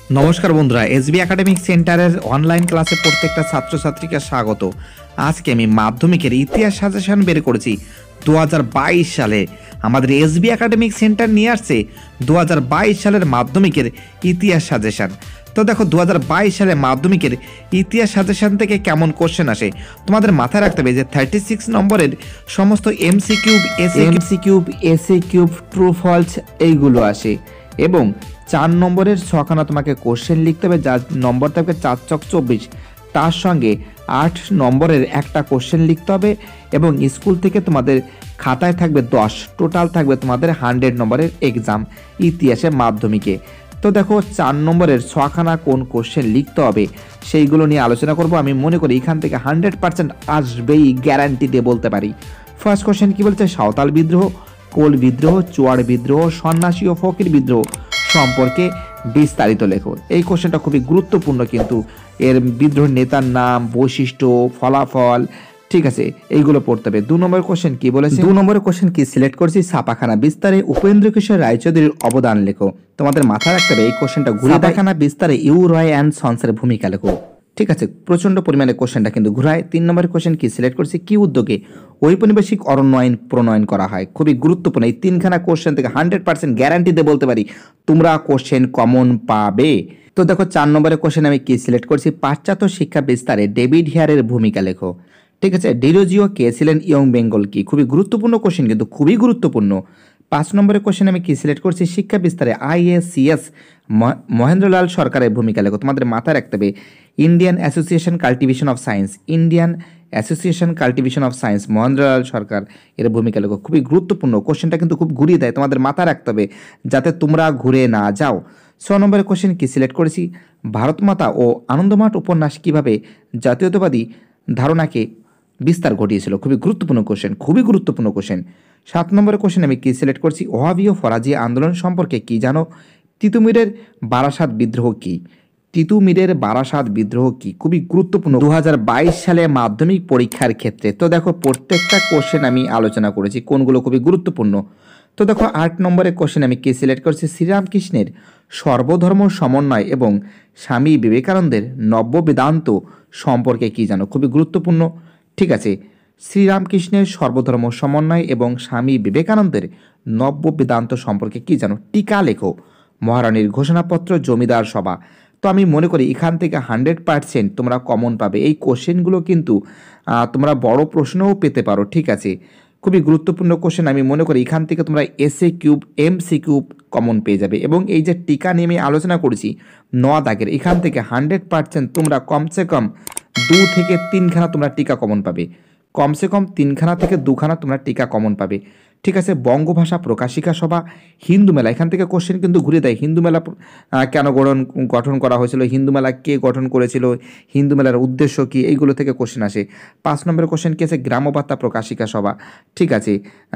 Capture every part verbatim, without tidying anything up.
নমস্কার বন্ধুরা, SB academic সেন্টারের অনলাইন ক্লাসে প্রত্যেকটা ছাত্রছাত্রীকে স্বাগত। আজকে আমি মাধ্যমিকের ইতিহাস সাজেশন বের করেছি দু হাজার বাইশ সালে। আমাদের এসবি একাডেমিক সেন্টার নিয়ে আসছে দু হাজার বাইশ সালের মাধ্যমিকের ইতিহাস সাজেশন। তো দেখো, দু হাজার বাইশ সালে মাধ্যমিকের ইতিহাস সাজেশন থেকে কেমন কোশ্চেন আসে তোমাদের মাথায় রাখতে হবে যে থার্টি সিক্স নম্বরের সমস্ত এমসি কিউব এসে এমসি কিউব এসে কিউব ট্রু ফলস এইগুলো আসে, এবং চার নম্বরের ছখানা তোমাকে কোশ্চেন লিখতে হবে, যার নম্বর থাকবে চার চক চব্বিশ। তার সঙ্গে আট নম্বরের একটা কোশ্চেন লিখতে হবে, এবং স্কুল থেকে তোমাদের খাতায় থাকবে দশ, টোটাল থাকবে তোমাদের হান্ড্রেড নম্বরের এক্সাম ইতিহাসে মাধ্যমিকে। তো দেখো, চার নম্বরের ছখানা কোন কোশ্চেন লিখতে হবে সেইগুলো নিয়ে আলোচনা করব। আমি মনে করি এখান থেকে হান্ড্রেড পার্সেন্ট আসবেই, গ্যারান্টি দিয়ে বলতে পারি। ফার্স্ট কোশ্চেন কি বলছে? সাঁওতাল বিদ্রোহ, কোল বিদ্রোহ, চুয়াড় বিদ্রোহ, সন্ন্যাসী ও ফকির বিদ্রোহ সম্পর্কে বিস্তারিত লেখো। এই কোশ্চেনটা খুবই গুরুত্বপূর্ণ, কিন্তু এর বিদ্রোহ নেতার নাম, বৈশিষ্ট্য, ফলাফল, ঠিক আছে, এইগুলো পড়তে হবে। দু নম্বর কোশ্চেন কি বলেছে? দু নম্বরের কোশ্চেন কি সিলেক্ট করছি? ছাপাখানা বিস্তারে উপেন্দ্র কিশোর রায়চৌধুরীর অবদান লেখো। তোমাদের মাথায় রাখতে হবে এই কোশ্চেনটা ঘুরে ছাপাখানা বিস্তারে ইউ রয় অ্যান্ড সন্সের ভূমিকা লেখো। ঠিক আছে, প্রচন্ড পরিমাণে কোশ্চেনটা কিন্তু ঘুরায়। তিন নম্বরের কোশ্চেন কি সিলেক্ট করছি? কি উদ্যোগে ঔপনিবেশিক অরণ্য আইন প্রণয়ন করা হয়? খুবই গুরুত্বপূর্ণ। এই তিনখানা কোশ্চেন থেকে হান্ড্রেড পার্সেন্ট গ্যারান্টি দিয়ে বলতে পারি তোমরা কোশ্চেন কমন পাবে। তো দেখো, চার নম্বরের কোশ্চেন আমি কি সিলেক্ট করছি? পাশ্চাত্য শিক্ষা বিস্তারে ডেভিড হিয়ারের ভূমিকা লেখো। ঠিক আছে, ডিরোজিও কে ছিলেন ইয়ং বেঙ্গল কি? খুবই গুরুত্বপূর্ণ কোশ্চেন, কিন্তু খুবই গুরুত্বপূর্ণ। পাঁচ নম্বরের কোশ্চেন আমি কি সিলেক্ট করছি? শিক্ষা বিস্তারে আইএসিএস মহেন্দ্রলাল সরকারের ভূমিকা লেখো। তোমাদের মাথায় রাখতে হবে Indian association cultivation of science, Indian association cultivation of science Mahendralal Sarkar এর ভূমিকা লেখো। খুবই গুরুত্বপূর্ণ কোশ্চেনটা, কিন্তু খুব ঘুরিয়ে দেয়, তোমাদের মাথায় রাখতে হবে যাতে তোমরা ঘুরে না যাও। ছ নম্বরের কোশ্চেন কি সিলেক্ট করেছি? ভারতমাতা ও আনন্দমাঠ উপন্যাস কিভাবে জাতীয়তাবাদী ধারণাকে বিস্তার ঘটিয়েছিল? খুবই গুরুত্বপূর্ণ কোশ্চেন, খুবই গুরুত্বপূর্ণ কোশ্চেন। সাত নম্বরের কোশ্চেন আমি কি সিলেক্ট করছি? ওহাবি ও ফরাজি আন্দোলন সম্পর্কে কি জানো? তিতুমিরের বারাসাত বিদ্রোহ কি? তিতুমিরের বারাসাত বিদ্রোহ কি? খুবই গুরুত্বপূর্ণ দু হাজার বাইশ সালে মাধ্যমিক পরীক্ষার ক্ষেত্রে। তো দেখো, প্রত্যেকটা কোশ্চেন আমি আলোচনা করেছি কোনগুলো খুবই গুরুত্বপূর্ণ। তো দেখো, আট নম্বরের কোশ্চেন আমি কি সিলেক্ট করছি? শ্রীরামকৃষ্ণের সর্বধর্ম সমন্বয় এবং স্বামী বিবেকানন্দের নব্য বেদান্ত সম্পর্কে কি জানো? খুবই গুরুত্বপূর্ণ। ঠিক আছে, শ্রীরামকৃষ্ণের সর্বধর্ম সমন্বয় এবং স্বামী বিবেকানন্দের নব্য বেদান্ত সম্পর্কে কি জানো? টিকা লেখো। মহারানীর ঘোষণাপত্র, জমিদার সভা। তো আমি মনে করি এখান থেকে হান্ড্রেড পার্সেন্ট তোমরা কমন পাবে। এই কোশ্চেনগুলো কিন্তু তোমরা বড় প্রশ্নও পেতে পারো। ঠিক আছে, খুবই গুরুত্বপূর্ণ কোশ্চেন। আমি মনে করি এখান থেকে তোমরা S A cube, M C cube common পেয়ে যাবে। এবং এই যে টিকা নিয়ে আমি আলোচনা করেছি ন দাগের, এখান থেকে হান্ড্রেড পার্সেন্ট তোমরা কমসে কম দু থেকে তিনখানা তোমরা টিকা কমন পাবে। কমসে কম তিনখানা থেকে দুখানা তোমরা টিকা কমন পাবে। ঠিক আছে, বঙ্গভাষা প্রকাশিকা সভা, হিন্দু মেলা। এখান থেকে কোশ্চেন কিন্তু ঘুরে দেয়। হিন্দু মেলা কেন গঠন গঠন করা হয়েছিল? হিন্দু মেলা কে গঠন করেছিল? হিন্দু মেলার উদ্দেশ্য কী? এইগুলো থেকে কোশ্চেন আসে। পাঁচ নম্বরের কোশ্চেন কী আছে? গ্রামবার্তা প্রকাশিকা সভা। ঠিক আছে,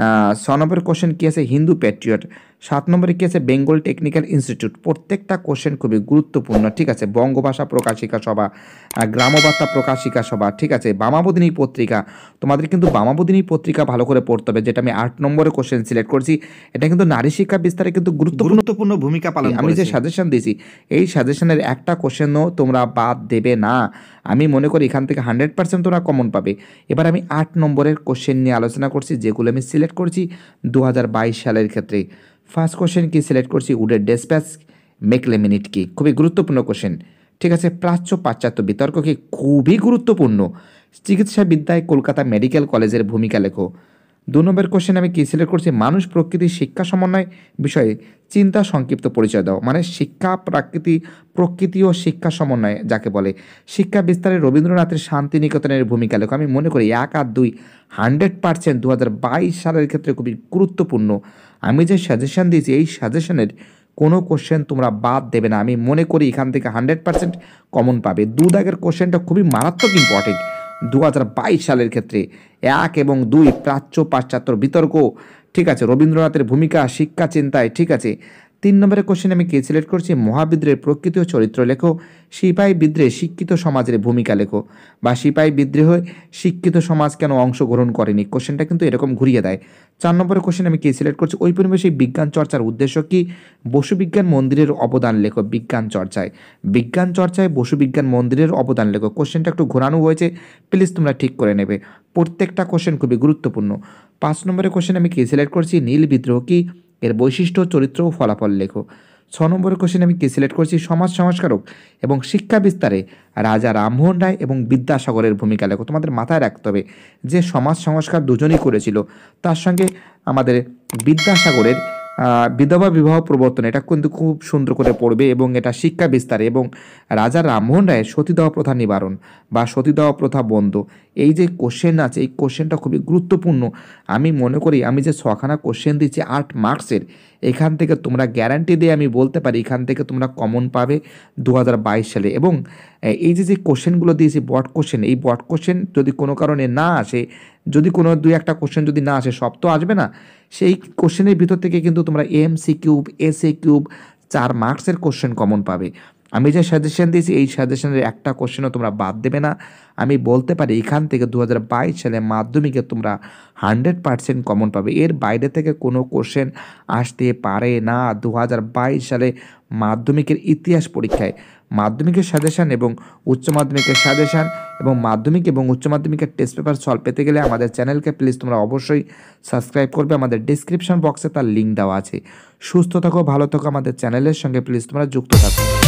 ছ নম্বরের কোশ্চেন কী আছে? হিন্দু প্যাট্রিয়ট। সাত নম্বরে কী আছে? Bengal technical institute. প্রত্যেকটা কোশ্চেন খুবই গুরুত্বপূর্ণ। ঠিক আছে, বঙ্গভাষা প্রকাশিকা সভা, গ্রামবার্তা প্রকাশিকা সভা। ঠিক আছে, বামাবোধিনী পত্রিকা। তোমাদের কিন্তু বামাবোধিনী পত্রিকা ভালো করে পড়তে হবে, যেটা আমি আট নম্বরে কোশ্চেন সিলেক্ট করছি। এটা কিন্তু নারী শিক্ষা বিস্তারে কিন্তু গুরুত্বপূর্ণ ভূমিকা পালন করে। আমি যে সাজেশন দিয়েছি এই সাজেশনের একটা কোশ্চেনও তোমরা বাদ দেবে না। আমি মনে করি এখান থেকে হান্ড্রেড পার্সেন্ট তোমরা কমন পাবে। এবার আমি আট নম্বরের কোশ্চেন নিয়ে আলোচনা করছি, যেগুলো আমি সিলেক্ট করছি দু হাজার বাইশ সালের ক্ষেত্রে। ফার্স্ট কোশ্চেন কি সিলেক্ট করছি? উডের ডেসপ্যাচ মেকলে মিনিট কি? খুবই গুরুত্বপূর্ণ কোশ্চেন। ঠিক আছে, প্রাচ্য পাশ্চাত্য বিতর্ক কি? খুবই গুরুত্বপূর্ণ। চিকিৎসা বিদ্যায় কলকাতা মেডিকেল কলেজের ভূমিকা লেখো। দু নম্বর কোশ্চেন আমি কি সিলেক্ট করছি? মানুষ প্রকৃতি শিক্ষা সমন্বয় বিষয়ে চিন্তা সংক্ষিপ্ত পরিচয় দাও। মানে শিক্ষা, প্রাকৃতি, প্রকৃতি ও শিক্ষা সমন্বয় যাকে বলে। শিক্ষা বিস্তারে রবীন্দ্রনাথের শান্তিনিকেতনের ভূমিকা লেখো। আমি মনে করি এক আর দুই হান্ড্রেড পার্সেন্ট দু হাজার বাইশ সালের ক্ষেত্রে খুবই গুরুত্বপূর্ণ। আমি যে সাজেশন দিয়েছি এই সাজেশনের কোনো কোশ্চেন তোমরা বাদ দেবে না। আমি মনে করি এখান থেকে হান্ড্রেড পার্সেন্ট কমন পাবে। দু দাগের কোশ্চেনটা খুবই মারাত্মক ইম্পর্টেন্ট দু হাজার বাইশ সালের ক্ষেত্রে। এক এবং দুই প্রাচ্য পাশ্চাত্য বিতর্ক। ঠিক আছে, রবীন্দ্রনাথের ভূমিকা শিক্ষা চিন্তায়। ঠিক আছে, তিন নম্বরের কোশ্চেন আমি কে সিলেক্ট করছি, মহাবিদ্রোহের প্রকৃতি ও চরিত্র লেখো, সিপাহী বিদ্রোহে শিক্ষিত সমাজের ভূমিকা লেখো, বা সিপাহী বিদ্রোহে শিক্ষিত সমাজ কেন অংশগ্রহণ করেনি। কোশ্চেনটা কিন্তু এরকম ঘুরিয়ে দেয়। চার নম্বরের কোশ্চেন আমি কে সিলেক্ট করছি, ঔপনিবেশিক বিজ্ঞান চর্চার উদ্দেশ্য কি, বসু বিজ্ঞান মন্দিরের অবদান লেখো বিজ্ঞান চর্চায়। বিজ্ঞান চর্চায় বসু বিজ্ঞান মন্দিরের অবদান লেখো। কোশ্চেনটা একটু ঘোরানো হয়েছে, প্লিজ তোমরা ঠিক করে নেবে। প্রত্যেকটা কোশ্চেন খুবই গুরুত্বপূর্ণ। পাঁচ নম্বরের কোশ্চেন আমি কে সিলেক্ট করছি, নীল বিদ্রোহ কি, এর বৈশিষ্ট্য চরিত্র ও ফলাফল লেখো। ছ নম্বরের কোশ্চেন আমি কে সিলেক্ট করছি, সমাজ সংস্কারক এবং শিক্ষা বিস্তারে রাজা রামমোহন রায় এবং বিদ্যাসাগরের ভূমিকা লেখো। তোমাদের মাথায় রাখতে হবে যে সমাজ সংস্কার দুজনেই করেছিল, তার সঙ্গে আমাদের বিদ্যাসাগরের বিধবা বিবাহ প্রবর্তন, এটা কিন্তু খুব সুন্দর করে পড়বে, এবং এটা শিক্ষা বিস্তারে, এবং রাজা রামমোহন রায়ের সতীদাহ প্রথা নিবারণ বা সতীদাহ প্রথা বন্ধ। এই যে কোশ্চেন আছে, এই কোশ্চেনটা খুবই গুরুত্বপূর্ণ। আমি মনে করি আমি যে ছখানা কোশ্চেন দিচ্ছি আট মার্কসের, এখান থেকে তোমরা গ্যারান্টি দিয়ে আমি বলতে পারি এখান থেকে তোমরা কমন পাবে দু হাজার বাইশ সালে। এবং এই যে যে কোশ্চেনগুলো দিয়েছি বট কোশ্চেন, এই বট কোশ্চেন যদি কোনো কারণে না আসে, যদি কোনো দুই একটা কোশ্চেন যদি না আসে, সব তো আসবে না, সেই কোশ্চেনের ভিতর থেকে কিন্তু তোমরা M C cube, S A cube, চার মার্কসের কোশ্চেন কমন পাবে। আমি যে সাজেশন দিয়েছি এই সাজেশনের একটা কোশ্চেনও তোমরা বাদ দেবে না। আমি বলতে পারি এখান থেকে দু হাজার বাইশ সালে মাধ্যমিকে তোমরা হান্ড্রেড পার্সেন্ট কমন পাবে। এর বাইরে থেকে কোনো কোশ্চেন আসতে পারে না দু হাজার বাইশ সালে মাধ্যমিকের ইতিহাস পরীক্ষায়। মাধ্যমিকের সাজেশান এবং উচ্চ মাধ্যমিকের সাজেশান এবং মাধ্যমিক এবং উচ্চ মাধ্যমিকের টেস্ট পেপার সলভ পেতে গেলে আমাদের চ্যানেলকে প্লিজ তোমরা অবশ্যই সাবস্ক্রাইব করবে। আমাদের ডিসক্রিপশন বক্সে তার লিঙ্ক দেওয়া আছে। সুস্থ থাকো, ভালো থাকো, আমাদের চ্যানেলের সঙ্গে প্লিজ তোমরা যুক্ত থাকো।